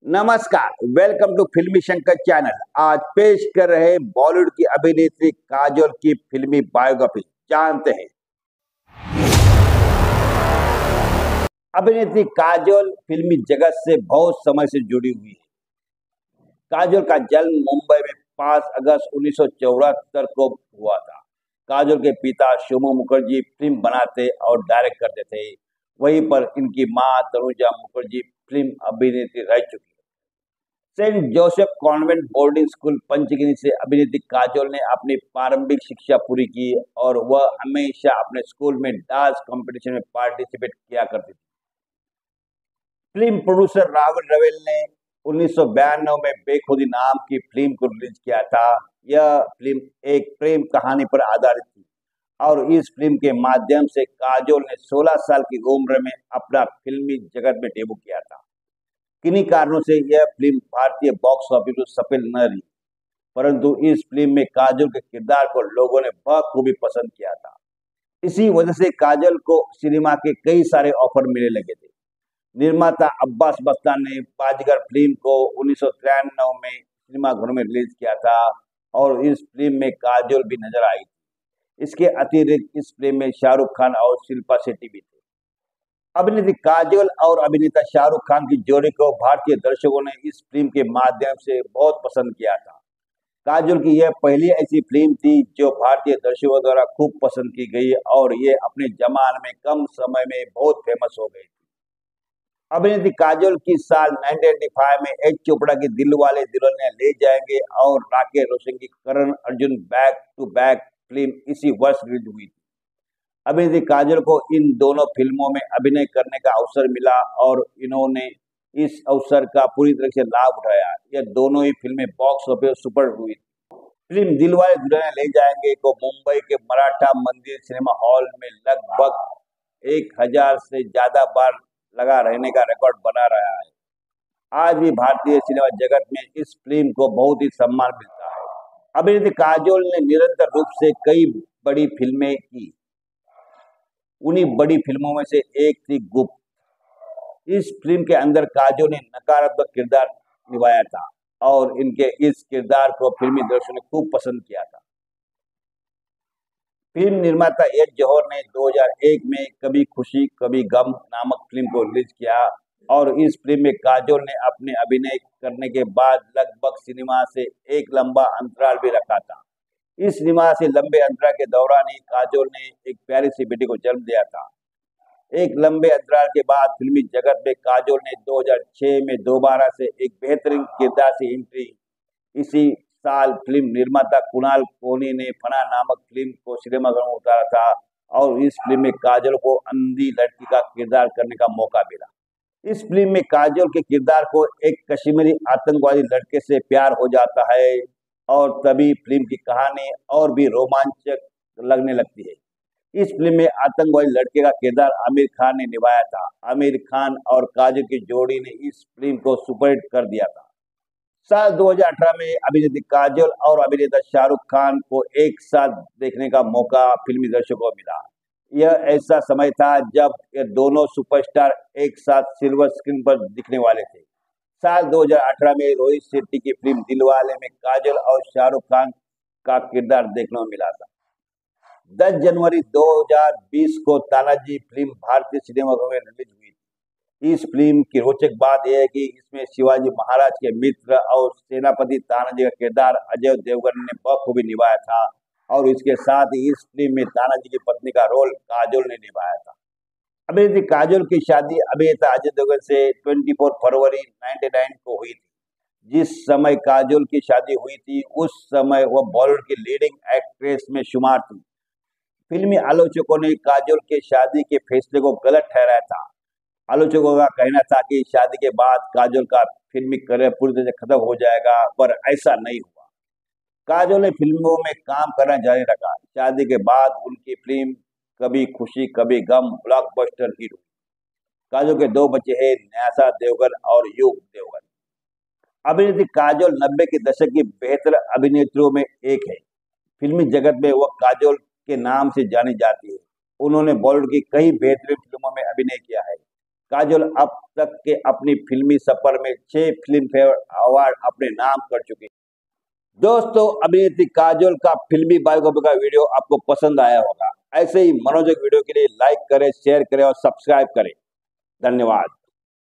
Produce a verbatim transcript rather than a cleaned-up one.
नमस्कार, welcome to फिल्मी Shankar channel. आज पेश कर रहे बॉलीवुड की अभिनेत्री काजोल की फिल्मी बायोग्राफी। जानते हैं। अभिनेत्री काजोल फिल्मी जगत से बहुत समय से जुड़ी हुई है। काजोल का जन्म मुंबई में पाँच अगस्त उन्नीस सौ चौहत्तर को हुआ था। काजोल के पिता शोमू मुखर्जी फिल्म बनाते और डायरेक्ट करते थे। वहीं पर इनकी मां तनुजा मुखर्जी फिल्म अभिनेत्री रह चुकी है। Saint Joseph convent boarding school Panchgani से अभिनेत्री काजोल ने अपनी प्रारंभिक शिक्षा पूरी की और वह हमेशा अपने स्कूल में डांस कंपटीशन में पार्टिसिपेट किया करती थी। फिल्म प्रोड्यूसर राहुल रवेल ने उन्नीस सौ बयानवे में बेखुदी नाम की फिल्म को रिलीज किया था। यह फिल्म एक प्रेम कहानी पर आधारित थी और इस फिल्म के माध्यम से काजोल ने सोलह साल की उम्र में अपना फिल्मी जगत में डेब्यू किया था। किन्हीं कारणों से यह फिल्म भारतीय बॉक्स ऑफिस पर सफल न रही, परंतु इस फिल्म में काजोल के किरदार को लोगों ने बखूबी पसंद किया था। इसी वजह से काजोल को सिनेमा के कई सारे ऑफर मिलने लगे थे। निर्माता अब्बास मस्तान ने बाजीगर फिल्म को उन्नीस सौ तिरानवे में सिनेमाघरों में रिलीज किया था और इस फिल्म में काजोल भी नजर आई थी। इसके अतिरिक्त इस फिल्म में शाहरुख खान और शिल्पा शेट्टी भी थे। अभिनेत्री काजोल और अभिनेता शाहरुख खान की जोड़ी को भारतीय दर्शकों ने इस फिल्म के माध्यम से बहुत पसंद किया था। काजोल की यह पहली ऐसी फिल्म थी जो भारतीय दर्शकों द्वारा खूब पसंद की गई और ये अपने जमाने में कम समय में बहुत फेमस हो गई थी। अभिनेत्री काजोल की साल उन्नीस सौ पचासी में एच चोपड़ा की दिलवाले दुल्हनिया ले जाएंगे और राकेश रोशन की Karan Arjun back to back film इसी वर्ष रिलीज हुई थी। अभिनेत्री काजोल को इन दोनों फिल्मों में अभिनय करने का अवसर मिला और इन्होंने इस अवसर का पूरी तरह से लाभ उठाया। यह दोनों ही फिल्में बॉक्स ऑफिस सुपर हुई थी। फिल्म दिलवाले दुल्हनिया ले जाएंगे को मुंबई के मराठा मंदिर सिनेमा हॉल में लगभग एक हजार से ज्यादा बार लगा रहने का रिकॉर्ड बना रहा है। आज भी भारतीय सिनेमा जगत में इस फिल्म को बहुत ही सम्मान मिलता है। अभिनेत्री काजोल ने निरंतर रूप से कई बड़ी फिल्में की। उन्हीं बड़ी फिल्मों में से एक थी गुप्त। इस फिल्म के अंदर काजोल ने नकारात्मक किरदार निभाया था और इनके इस किरदार को फिल्मी दर्शकों ने खूब पसंद किया था। फिल्म निर्माता एच जौहर ने दो हज़ार एक में कभी खुशी कभी गम नामक फिल्म को रिलीज किया और इस फिल्म में काजोल ने अपने अभिनय करने के बाद लगभग सिनेमा से एक लंबा अंतराल भी रखा था। इस सिनेमा से लंबे अंतराल के दौरान ही काजोल ने एक प्यारी सी बेटी को जन्म दिया था। एक लंबे अंतराल के बाद फिल्मी जगत में काजोल ने दो हज़ार छह में दोबारा से एक बेहतरीन किरदार से एंट्री। इसी साल फिल्म निर्माता कुणाल कोहली ने फना नामक फिल्म को सिनेमाघरों में उतारा था और इस फिल्म में काजोल को अंधी लड़की का किरदार करने का मौका मिला। इस फिल्म में काजोल के किरदार को एक कश्मीरी आतंकवादी लड़के से प्यार हो जाता है और तभी फिल्म की कहानी और भी रोमांचक लगने लगती है। इस फिल्म में आतंकवादी लड़के का किरदार आमिर खान ने निभाया था। आमिर खान और काजोल की जोड़ी ने इस फिल्म को सुपरहिट कर दिया था। साल दो हज़ार अठारह में अभिनेत्री काजोल और अभिनेता शाहरुख खान को एक साथ देखने का मौका फिल्मी दर्शकों को मिला। यह ऐसा समय था जब ये दोनों सुपरस्टार एक साथ सिल्वर स्क्रीन पर दिखने वाले थे। साल दो हज़ार अठारह में रोहित शेट्टी की फिल्म दिलवाले में काजोल और शाहरुख खान का किरदार देखने को मिला था। दस जनवरी दो हज़ार बीस को तानाजी फिल्म भारतीय सिनेमाघरों में रिलीज हुई थी। इस फिल्म की रोचक बात यह है कि इसमें शिवाजी महाराज के मित्र और सेनापति तानाजी का किरदार अजय देवगन ने बखूबी निभाया था और इसके साथ ही इस फिल्म में तानाजी की पत्नी का रोल काजोल ने निभाया था। अभिनेत्री काजोल की शादी अभिनेता अजय देवगन से चौबीस फरवरी निन्यानवे को हुई थी। जिस समय काजोल की शादी हुई थी उस समय वह बॉलीवुड की लीडिंग एक्ट्रेस में शुमार थी। फिल्मी आलोचकों ने काजोल के शादी के फैसले को गलत ठहराया था। आलोचकों का कहना था कि शादी के बाद काजोल का फिल्मी करियर पूरी तरह से खत्म हो जाएगा, पर ऐसा नहीं हुआ। काजोल ने फिल्मों में काम करना जारी रखा। शादी के बाद उनकी फिल्म कभी खुशी कभी गम ब्लॉकबस्टर हिट हुई। काजोल के दो बच्चे हैं, न्यासा देवगन और युग देवगन। अभिनेत्री काजोल नब्बे के दशक की बेहतर अभिनेत्रियों में एक है। फिल्मी जगत में वह काजोल के नाम से जानी जाती है। उन्होंने बॉलीवुड की कई बेहतरीन फिल्मों में अभिनय किया है। काजोल अब तक के अपनी फिल्मी सफर में छह फिल्म फेयर अवार्ड अपने नाम कर चुकी है। दोस्तों, अभिनेत्री काजोल का फिल्मी बायोग्राफी का वीडियो आपको पसंद आया होगा। ऐसे ही मनोरंजक वीडियो के लिए लाइक करें, शेयर करें और सब्सक्राइब करें। धन्यवाद।